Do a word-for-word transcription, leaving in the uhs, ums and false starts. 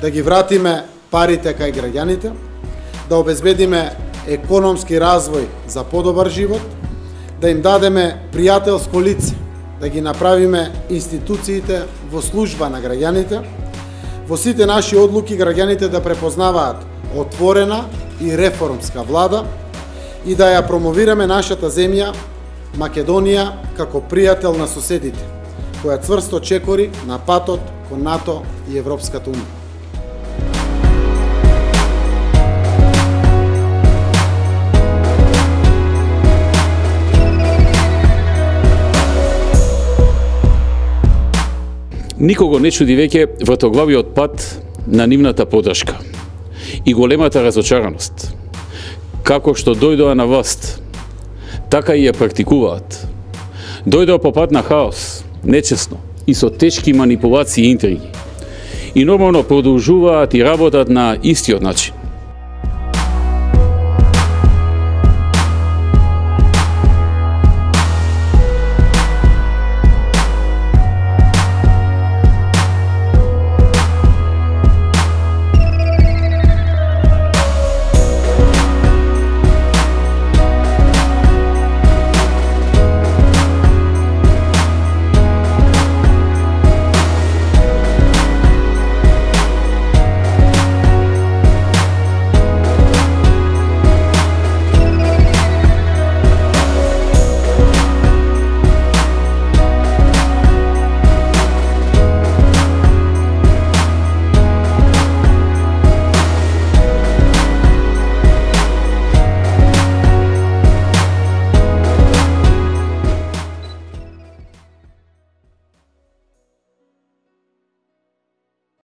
да ги вратиме парите кај граѓаните, да обезбедиме економски развој за подобар живот, да им дадеме пријателско лице, да ги направиме институциите во служба на граѓаните, во сите наши одлуки граѓаните да препознаваат отворена и реформска влада и да ја промовираме нашата земја, Македонија, како пријател на соседите, која цврсто чекори на патот кон НАТО и Европската унија. Никого не чуди веќе вртоглавиот пат на нивната поддршка и големата разочараност. Како што дојдоа на власт, така и ја практикуваат. Дојдоа по пат на хаос, нечесно и со тешки манипулации и интриги. И нормално продолжуваат и работат на истиот начин.